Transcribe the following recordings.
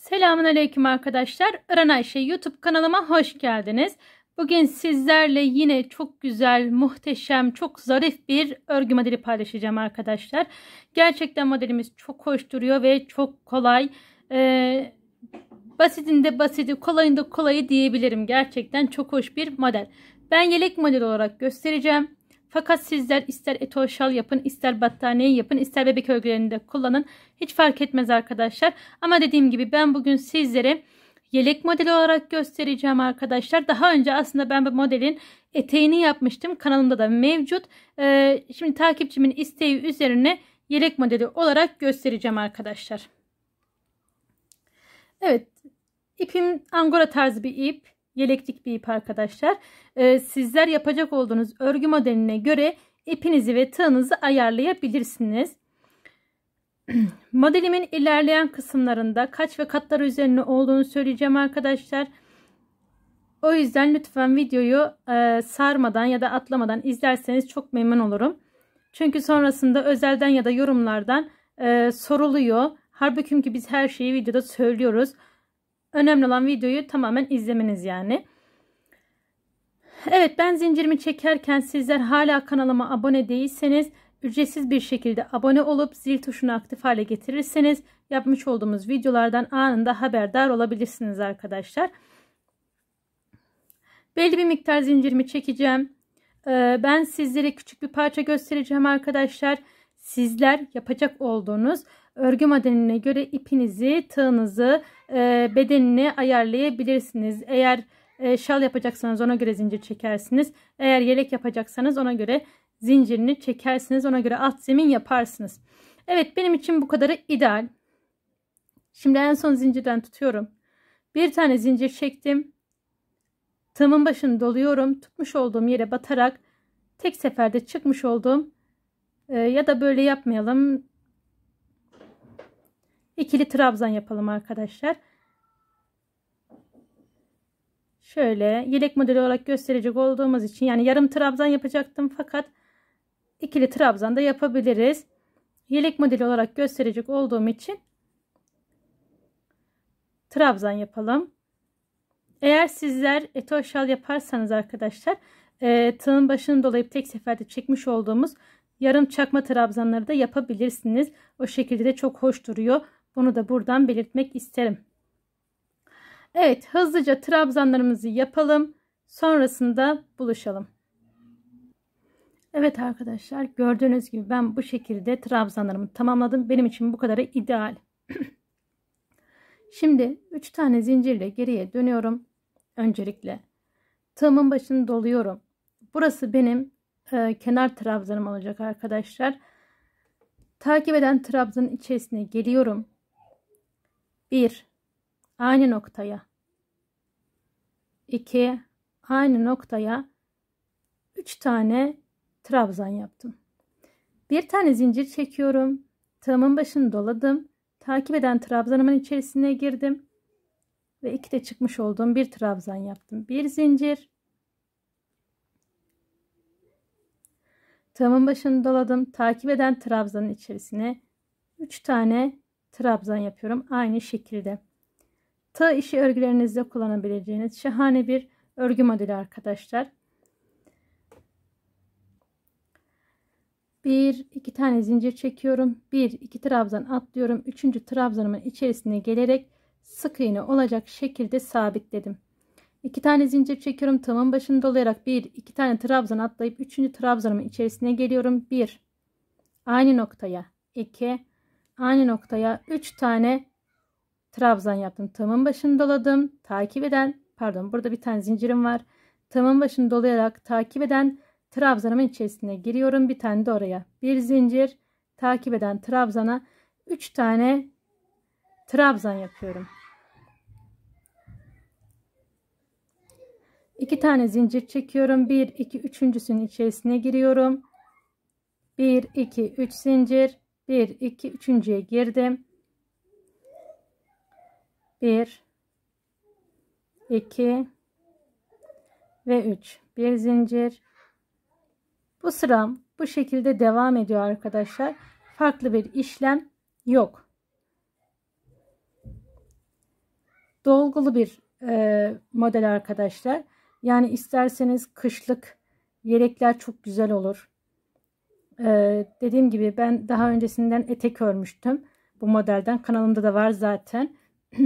Selamünaleyküm arkadaşlar. Iran Ayşe YouTube kanalıma hoş geldiniz. Bugün sizlerle yine çok güzel, muhteşem, çok zarif bir örgü modeli paylaşacağım arkadaşlar. Gerçekten modelimiz çok hoş duruyor ve çok kolay. Basitinde basiti, kolayında kolayı diyebilirim. Gerçekten çok hoş bir model. Ben yelek model olarak göstereceğim. Fakat sizler ister etol şal yapın, ister battaniye yapın, ister bebek örgülerinde kullanın. Hiç fark etmez arkadaşlar. Ama dediğim gibi ben bugün sizlere yelek modeli olarak göstereceğim arkadaşlar. Daha önce aslında ben bu modelin eteğini yapmıştım. Kanalımda da mevcut. Şimdi takipçimin isteği üzerine yelek modeli olarak göstereceğim arkadaşlar. Evet. İpim angora tarzı bir ip. Yeleklik bir ip arkadaşlar. Sizler yapacak olduğunuz örgü modeline göre ipinizi ve tığınızı ayarlayabilirsiniz. Modelimin ilerleyen kısımlarında kaç ve katlar üzerine olduğunu söyleyeceğim arkadaşlar. O yüzden lütfen videoyu sarmadan ya da atlamadan izlerseniz çok memnun olurum. Çünkü sonrasında özelden ya da yorumlardan soruluyor. Halbuki biz her şeyi videoda söylüyoruz. Önemli olan videoyu tamamen izlemeniz yani. Evet, ben zincirimi çekerken sizler hala kanalıma abone değilseniz ücretsiz bir şekilde abone olup zil tuşunu aktif hale getirirseniz yapmış olduğumuz videolardan anında haberdar olabilirsiniz arkadaşlar. Belli bir miktar zincirimi çekeceğim. Ben sizlere küçük bir parça göstereceğim arkadaşlar. Sizler yapacak olduğunuz örgü modeline göre ipinizi, tığınızı, bedenini ayarlayabilirsiniz. Eğer şal yapacaksanız ona göre zincir çekersiniz. Eğer yelek yapacaksanız ona göre zincirini çekersiniz. Ona göre alt zemin yaparsınız. Evet, benim için bu kadarı ideal. Şimdi en son zincirden tutuyorum. Bir tane zincir çektim. Tığımın başını doluyorum. Tutmuş olduğum yere batarak tek seferde çıkmış olduğum ya da böyle yapmayalım. İkili trabzan yapalım arkadaşlar. Şöyle yelek modeli olarak gösterecek olduğumuz için yani yarım trabzan yapacaktım fakat ikili trabzan da yapabiliriz. Yelek modeli olarak gösterecek olduğum için trabzan yapalım. Eğer sizler etol şal yaparsanız arkadaşlar tığın başını dolayıp tek seferde çekmiş olduğumuz yarım çakma trabzanları da yapabilirsiniz. O şekilde de çok hoş duruyor. Bunu da buradan belirtmek isterim. Evet, hızlıca trabzanlarımızı yapalım. Sonrasında buluşalım. Evet arkadaşlar, gördüğünüz gibi ben bu şekilde trabzanlarımı tamamladım. Benim için bu kadarı ideal. Şimdi 3 tane zincirle geriye dönüyorum. Öncelikle tığımın başını doluyorum. Burası benim kenar trabzanım olacak arkadaşlar. Takip eden trabzanın içerisine geliyorum. 1 aynı noktaya, 2 aynı noktaya 3 tane trabzan yaptım. Bir tane zincir çekiyorum. Tığımın başını doladım. Takip eden trabzanımın içerisine girdim. Ve 2 de çıkmış olduğum bir trabzan yaptım. Bir zincir. Tığımın başını doladım. Takip eden trabzanın içerisine 3 tane trabzan yapıyorum. Aynı şekilde. Tığ işi örgülerinizde kullanabileceğiniz şahane bir örgü modeli arkadaşlar. 1-2 tane zincir çekiyorum. 1-2 trabzan atlıyorum. 3. trabzanımın içerisine gelerek sık iğne olacak şekilde sabitledim. 2 tane zincir çekiyorum. Tığımın başını dolayarak 1-2 tane trabzan atlayıp 3. trabzanımın içerisine geliyorum. 1 aynı noktaya, 2 aynı noktaya 3 tane trabzan yaptım. Tığımın başını doladım. Takip eden, pardon, burada bir tane zincirim var. Tığımın başını dolayarak takip eden trabzanımın içerisine giriyorum. Bir tane de oraya. Bir zincir, takip eden trabzana 3 tane trabzan yapıyorum. 2 tane zincir çekiyorum. 1 2 üçüncüsünün içerisine giriyorum. 1 2 3 zincir, 1 2 üçüncüye girdim. 1 2 ve 3 bir zincir. Bu sıram bu şekilde devam ediyor arkadaşlar. Farklı bir işlem yok. dolgulu bir model arkadaşlar. Yani isterseniz kışlık yelekler çok güzel olur. Dediğim gibi ben daha öncesinden etek örmüştüm bu modelden. Kanalımda da var zaten.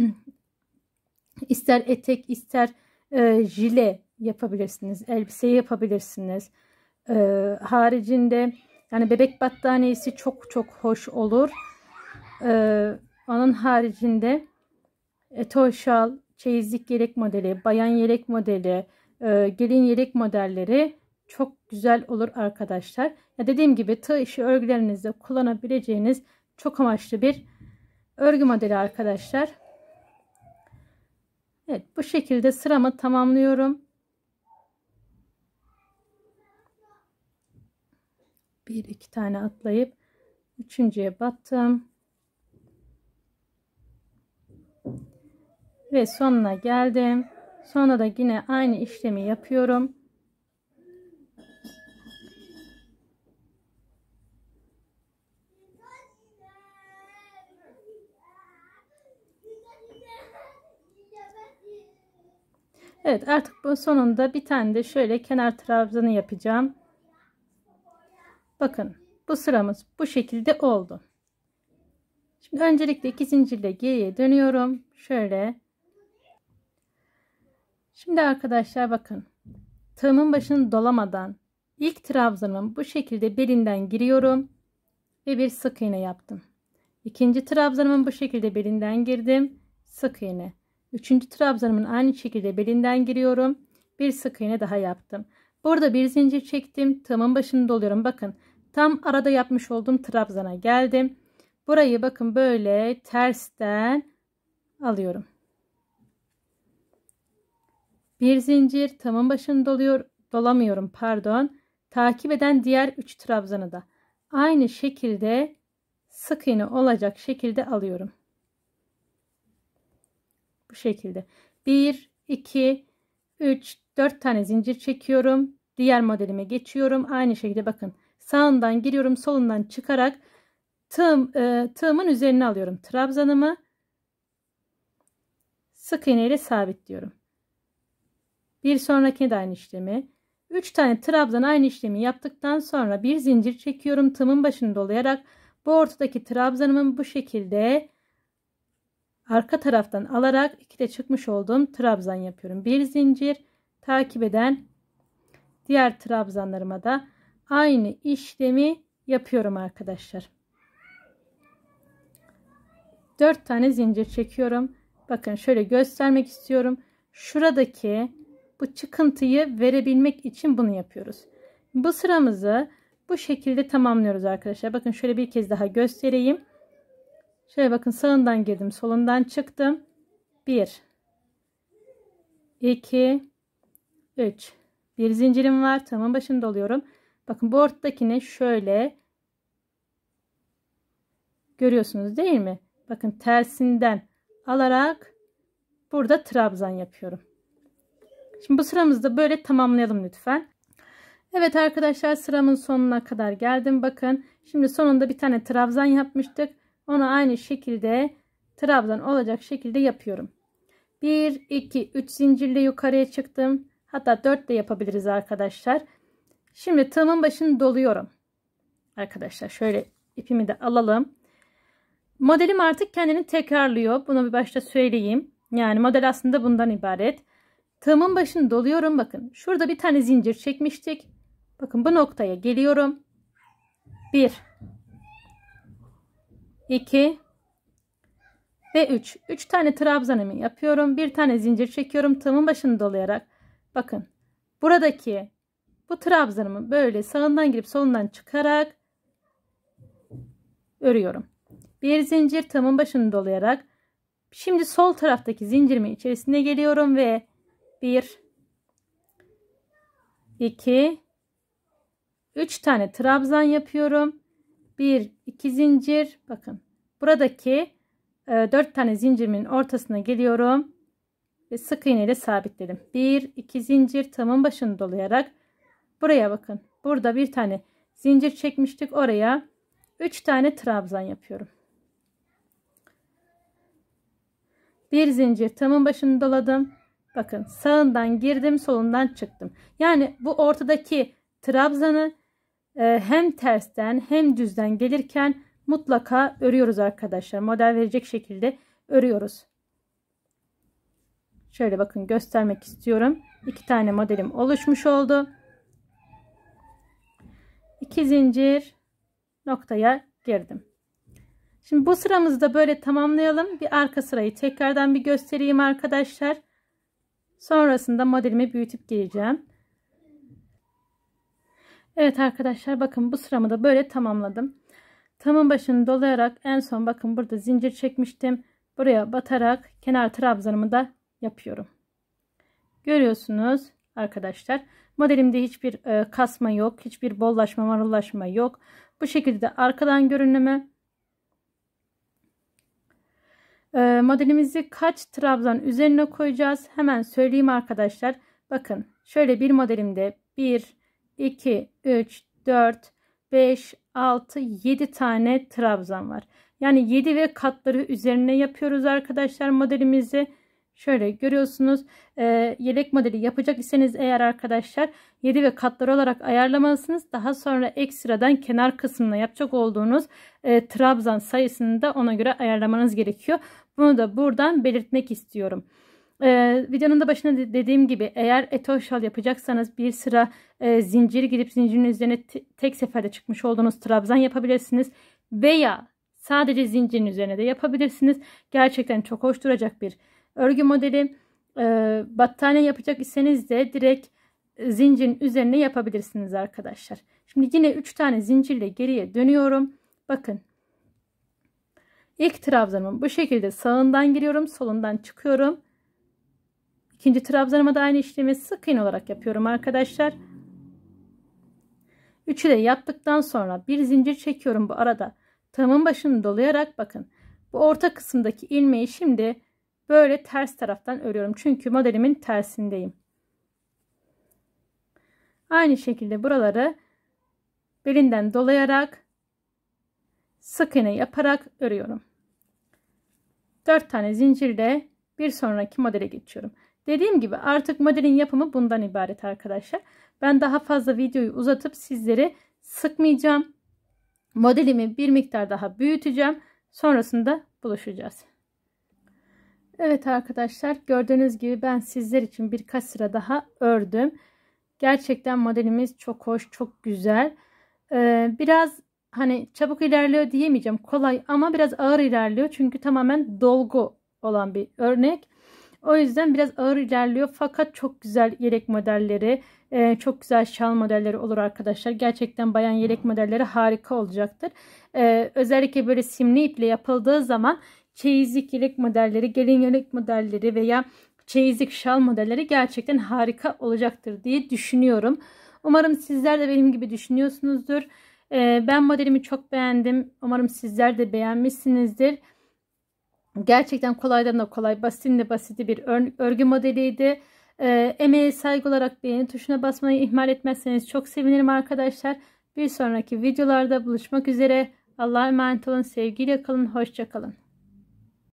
İster etek ister jile yapabilirsiniz. Elbise yapabilirsiniz. Haricinde yani bebek battaniyesi çok çok hoş olur. Onun haricinde etol şal, çeyizlik yelek modeli, bayan yelek modeli, gelin yelek modelleri çok güzel olur arkadaşlar. Ya dediğim gibi tığ işi örgülerinizde kullanabileceğiniz çok amaçlı bir örgü modeli arkadaşlar. Evet, bu şekilde sıramı tamamlıyorum. Bir iki tane atlayıp üçüncüye battım. Ve sonuna geldim. Sonra da yine aynı işlemi yapıyorum. Evet, artık bu sonunda bir tane de şöyle kenar trabzanı yapacağım. Bakın bu sıramız bu şekilde oldu. Şimdi öncelikle 2 zincirle geriye dönüyorum. Şöyle. Şimdi arkadaşlar bakın. Tığımın başını dolamadan ilk trabzanımın bu şekilde belinden giriyorum. Ve bir sık iğne yaptım. İkinci trabzanımın bu şekilde belinden girdim. Sık iğne. Üçüncü trabzanımın aynı şekilde belinden giriyorum. Bir sık iğne daha yaptım. Burada bir zincir çektim. Tığımın başını doluyorum. Bakın tam arada yapmış olduğum trabzana geldim. Burayı bakın böyle tersten alıyorum. Bir zincir, tığımın başını dolamıyorum pardon. Takip eden diğer 3 trabzanı da aynı şekilde sık iğne olacak şekilde alıyorum. Bu şekilde 1 2 3 4 tane zincir çekiyorum. Diğer modelime geçiyorum. Aynı şekilde bakın sağından giriyorum, solundan çıkarak tığımın üzerine alıyorum trabzanımı. Sık iğne ile sabitliyorum. Bir sonrakine de aynı işlemi. 3 tane trabzan aynı işlemi yaptıktan sonra bir zincir çekiyorum. Tığımın başını dolayarak bu ortadaki trabzanımın bu şekilde arka taraftan alarak 2 de çıkmış olduğum trabzan yapıyorum. Bir zincir takip eden diğer trabzanlarıma da aynı işlemi yapıyorum arkadaşlar. 4 tane zincir çekiyorum. Bakın şöyle göstermek istiyorum. Şuradaki bu çıkıntıyı verebilmek için bunu yapıyoruz. Bu sıramızı bu şekilde tamamlıyoruz arkadaşlar. Bakın şöyle bir kez daha göstereyim. Şöyle bakın sağından girdim, solundan çıktım. 1 2 3 bir zincirim var. Tığımın başını doluyorum. Bakın bu ortadakini şöyle görüyorsunuz değil mi? Bakın tersinden alarak burada trabzan yapıyorum. Şimdi bu sıramızı da böyle tamamlayalım lütfen. Evet arkadaşlar sıramın sonuna kadar geldim. Bakın şimdi sonunda bir tane trabzan yapmıştık. Onu aynı şekilde trabzan olacak şekilde yapıyorum. 1 2 3 zincirle yukarıya çıktım. Hatta 4 de yapabiliriz arkadaşlar. Şimdi tığımın başını doluyorum. Arkadaşlar şöyle ipimi de alalım. Modelim artık kendini tekrarlıyor. Bunu bir başta söyleyeyim. Yani model aslında bundan ibaret. Tığımın başını doluyorum. Bakın şurada bir tane zincir çekmiştik. Bakın bu noktaya geliyorum. 1 2 ve 3. 3 tane trabzanımı yapıyorum. Bir tane zincir çekiyorum. Tığımın başını dolayarak. Bakın buradaki bu trabzanımı böyle sağından girip solundan çıkarak örüyorum. Bir zincir, tığımın başını dolayarak şimdi sol taraftaki zincirimin içerisine geliyorum ve 1 2 3 tane trabzan yapıyorum. 1 2 zincir, bakın buradaki 4 tane zincirimin ortasına geliyorum ve sık iğne ile sabitledim. 1 2 zincir, tığımın başını dolayarak buraya bakın. Burada bir tane zincir çekmiştik, oraya 3 tane trabzan yapıyorum. Bir zincir tığımın başını doladım. Bakın sağından girdim, solundan çıktım. Yani bu ortadaki trabzanı hem tersten hem düzden gelirken mutlaka örüyoruz arkadaşlar. Model verecek şekilde örüyoruz. Şöyle bakın göstermek istiyorum. 2 tane modelim oluşmuş oldu. 2 zincir noktaya girdim. Şimdi bu sıramızı da böyle tamamlayalım. Bir arka sırayı tekrardan bir göstereyim arkadaşlar. Sonrasında modelimi büyütüp geleceğim. Evet arkadaşlar bakın bu sıramı da böyle tamamladım. Tığımın başını dolayarak en son bakın burada zincir çekmiştim. Buraya batarak kenar trabzanımı da yapıyorum. Görüyorsunuz arkadaşlar. Modelimde hiçbir kasma yok. Hiçbir bollaşma marullaşma yok. Bu şekilde arkadan görünümü. Modelimizi kaç trabzan üzerine koyacağız? Hemen söyleyeyim arkadaşlar. Bakın şöyle bir modelimde 1, 2, 3, 4, 5, 6, 7 tane trabzan var. Yani 7 ve katları üzerine yapıyoruz arkadaşlar modelimizi. Şöyle görüyorsunuz. Yelek modeli yapacak iseniz eğer arkadaşlar 7 ve katları olarak ayarlamalısınız. Daha sonra ekstradan kenar kısmına yapacak olduğunuz trabzan sayısını da ona göre ayarlamanız gerekiyor. Bunu da buradan belirtmek istiyorum. Videonun da başında dediğim gibi eğer eto şal yapacaksanız bir sıra zincir gidip zincirin üzerine tek seferde çıkmış olduğunuz trabzan yapabilirsiniz. Veya sadece zincirin üzerine de yapabilirsiniz. Gerçekten çok hoş duracak bir örgü modeli. Battaniye yapacak iseniz de direkt zincirin üzerine yapabilirsiniz arkadaşlar. Şimdi yine 3 tane zincirle geriye dönüyorum. Bakın. İlk trabzanımı bu şekilde sağından giriyorum, solundan çıkıyorum. İkinci trabzanıma da aynı işlemi sık iğne olarak yapıyorum arkadaşlar. Üçü de yaptıktan sonra bir zincir çekiyorum bu arada. Tığımın başını dolayarak bakın. Bu orta kısımdaki ilmeği şimdi böyle ters taraftan örüyorum. Çünkü modelimin tersindeyim. Aynı şekilde buraları belinden dolayarak sık iğne yaparak örüyorum. 4 tane zincirle bir sonraki modele geçiyorum. Dediğim gibi artık modelin yapımı bundan ibaret arkadaşlar. Ben daha fazla videoyu uzatıp sizleri sıkmayacağım. Modelimi bir miktar daha büyüteceğim. Sonrasında buluşacağız. Evet arkadaşlar gördüğünüz gibi ben sizler için birkaç sıra daha ördüm. Gerçekten modelimiz çok hoş, çok güzel. Biraz hani çabuk ilerliyor diyemeyeceğim, kolay ama biraz ağır ilerliyor. Çünkü tamamen dolgu olan bir örnek. O yüzden biraz ağır ilerliyor fakat çok güzel yelek modelleri, çok güzel şal modelleri olur arkadaşlar. Gerçekten bayan yelek modelleri harika olacaktır. Özellikle böyle simli iple yapıldığı zaman çeyizlik yelek modelleri, gelin yelek modelleri veya çeyizlik şal modelleri gerçekten harika olacaktır diye düşünüyorum. Umarım sizler de benim gibi düşünüyorsunuzdur. Ben modelimi çok beğendim. Umarım sizler de beğenmişsinizdir. Gerçekten kolaydan da kolay, basitinde de basiti bir örgü modeliydi. Emeğe saygı olarak beğeni tuşuna basmayı ihmal etmezseniz çok sevinirim arkadaşlar. Bir sonraki videolarda buluşmak üzere. Allah'a emanet olun. Sevgiyle kalın. Hoşça kalın.